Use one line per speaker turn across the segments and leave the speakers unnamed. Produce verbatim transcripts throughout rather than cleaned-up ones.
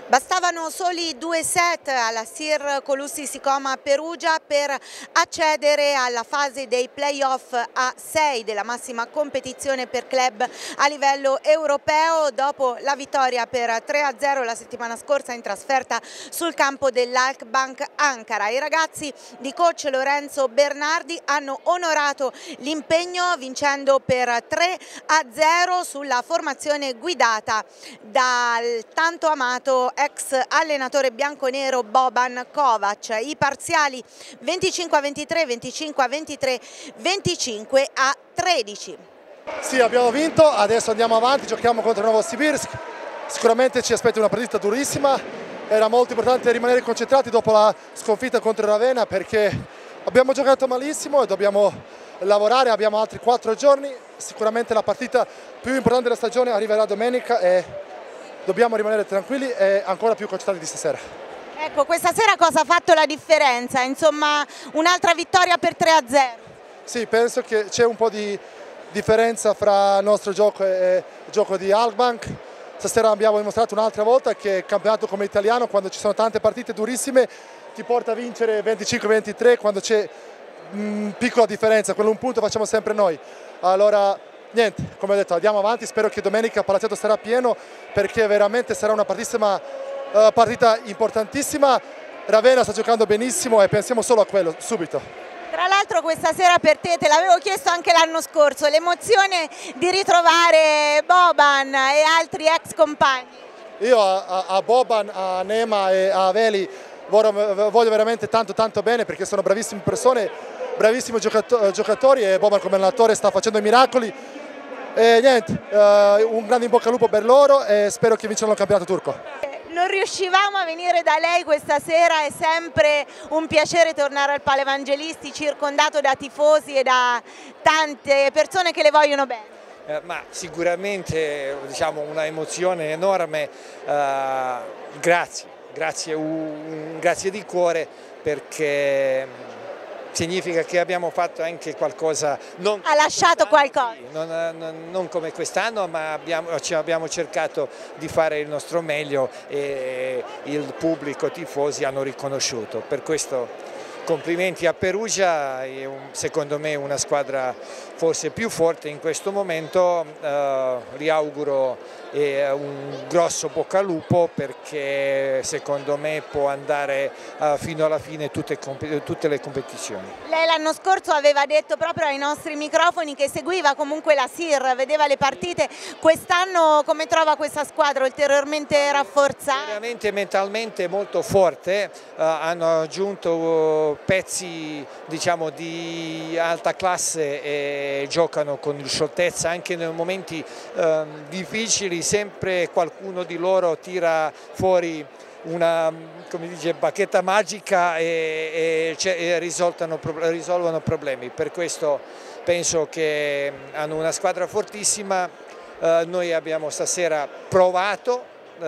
Bastavano soli due set alla Sir Colussi Sicoma Perugia per accedere alla fase dei playoff a sei della massima competizione per club a livello europeo dopo la vittoria per tre a zero la settimana scorsa in trasferta sul campo dell'Halkbank Ankara. I ragazzi di coach Lorenzo Bernardi hanno onorato l'impegno vincendo per tre a zero sulla formazione guidata dal tanto amato ex allenatore bianconero Boban Kovac. I parziali venticinque a ventitré, venticinque a ventitré, venticinque a tredici.
Sì, abbiamo vinto, adesso andiamo avanti, giochiamo contro Novosibirsk, sicuramente ci aspetta una partita durissima, era molto importante rimanere concentrati dopo la sconfitta contro Ravenna perché abbiamo giocato malissimo e dobbiamo lavorare, abbiamo altri quattro giorni, sicuramente la partita più importante della stagione arriverà domenica e dobbiamo rimanere tranquilli e ancora più concentrati di stasera.
Ecco, questa sera cosa ha fatto la differenza? Insomma, un'altra vittoria per tre a zero.
Sì, penso che c'è un po' di differenza fra il nostro gioco e il gioco di Halkbank. Stasera abbiamo dimostrato un'altra volta che il campionato come italiano, quando ci sono tante partite durissime, ti porta a vincere venticinque a ventitré, quando c'è mh, piccola differenza, quello un punto facciamo sempre noi. Allora, niente, come ho detto, andiamo avanti, spero che domenica il palazzetto sarà pieno perché veramente sarà una partita, uh, partita importantissima. Ravenna sta giocando benissimo e pensiamo solo a quello, subito.
Tra l'altro questa sera per te, te l'avevo chiesto anche l'anno scorso, l'emozione di ritrovare Boban e altri ex compagni.
Io a, a Boban, a Nema e a Veli voglio, voglio veramente tanto tanto bene perché sono bravissime persone, bravissimi giocatori e Boban come allenatore sta facendo i miracoli. E niente, uh, un grande in bocca al lupo per loro e spero che vincano il campionato turco.
Non riuscivamo a venire da lei questa sera, è sempre un piacere tornare al Pala Evangelisti circondato da tifosi e da tante persone che le vogliono bene.
Eh, ma sicuramente diciamo, una emozione enorme, uh, grazie, grazie, un, grazie di cuore perché significa che abbiamo fatto anche qualcosa. Non
ha lasciato qualcosa.
Non, non, non come quest'anno, ma abbiamo, abbiamo cercato di fare il nostro meglio e il pubblico, i tifosi hanno riconosciuto. Per questo complimenti a Perugia, è un, secondo me una squadra forse più forte in questo momento, eh, vi auguro eh, un grosso bocca al lupo perché secondo me può andare eh, fino alla fine tutte, tutte le competizioni.
Lei l'anno scorso aveva detto proprio ai nostri microfoni che seguiva comunque la Sir, vedeva le partite, quest'anno come trova questa squadra ulteriormente rafforzata?
Veramente mentalmente molto forte, eh, hanno aggiunto pezzi diciamo di alta classe e giocano con scioltezza anche nei momenti eh, difficili, sempre qualcuno di loro tira fuori una come dice, bacchetta magica e, e, e risolvono, risolvono problemi. Per questo penso che hanno una squadra fortissima, eh, noi abbiamo stasera provato,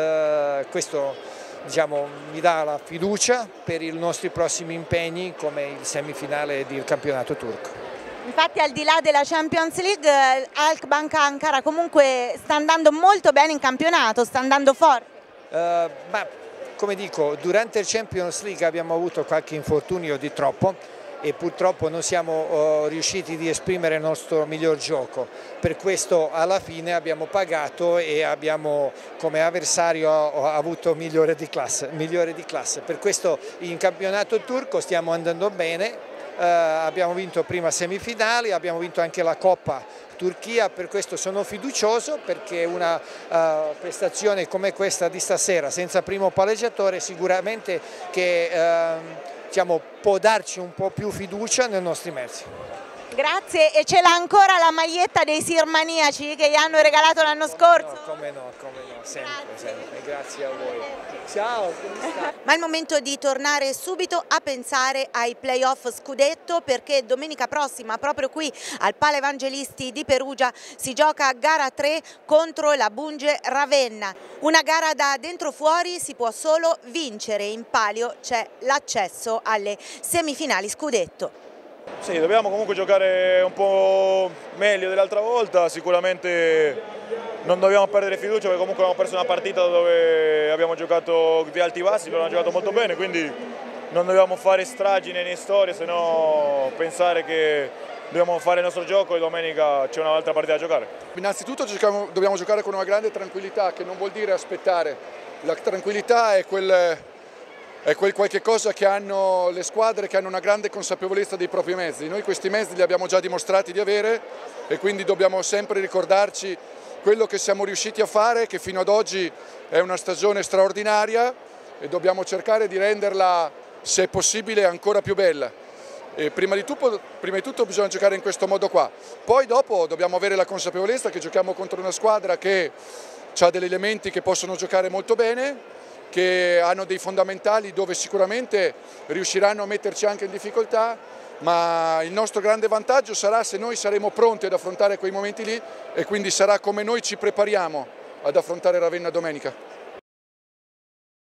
eh, questo diciamo, mi dà la fiducia per i nostri prossimi impegni come il semifinale del campionato turco.
Infatti al di là della Champions League, Halkbank Ankara comunque sta andando molto bene in campionato, sta andando forte.
Uh, ma come dico, durante il Champions League abbiamo avuto qualche infortunio di troppo e purtroppo non siamo uh, riusciti ad esprimere il nostro miglior gioco. Per questo alla fine abbiamo pagato e abbiamo come avversario avuto migliore di classe, migliore di classe. Per questo in campionato turco stiamo andando bene. Uh, abbiamo vinto prima semifinali, abbiamo vinto anche la Coppa Turchia, per questo sono fiducioso perché una uh, prestazione come questa di stasera senza primo palleggiatore sicuramente che uh, diciamo, può darci un po' più fiducia nei nostri mezzi.
Grazie, e ce l'ha ancora la maglietta dei Sirmaniaci che gli hanno regalato l'anno scorso?
No, come no, come no, sempre, grazie. sempre, grazie a voi. Ciao, come stai?
Ma è il momento di tornare subito a pensare ai playoff scudetto perché domenica prossima proprio qui al Pala Evangelisti di Perugia si gioca gara tre contro la Bunge Ravenna. Una gara da dentro fuori, si può solo vincere, in palio c'è l'accesso alle semifinali scudetto.
Sì, dobbiamo comunque giocare un po' meglio dell'altra volta, sicuramente non dobbiamo perdere fiducia perché comunque abbiamo perso una partita dove abbiamo giocato di alti bassi, loro hanno giocato molto bene, quindi non dobbiamo fare stragine né storie, se no pensare che dobbiamo fare il nostro gioco e domenica c'è un'altra partita da giocare.
Innanzitutto giochiamo, dobbiamo giocare con una grande tranquillità, che non vuol dire aspettare. La tranquillità è quel, è quel qualche cosa che hanno le squadre che hanno una grande consapevolezza dei propri mezzi. Noi questi mezzi li abbiamo già dimostrati di avere e quindi dobbiamo sempre ricordarci quello che siamo riusciti a fare, che fino ad oggi è una stagione straordinaria e dobbiamo cercare di renderla, se è possibile, ancora più bella. E prima di tutto, prima di tutto bisogna giocare in questo modo qua, poi dopo dobbiamo avere la consapevolezza che giochiamo contro una squadra che ha degli elementi che possono giocare molto bene, che hanno dei fondamentali dove sicuramente riusciranno a metterci anche in difficoltà, ma il nostro grande vantaggio sarà se noi saremo pronti ad affrontare quei momenti lì e quindi sarà come noi ci prepariamo ad affrontare Ravenna domenica.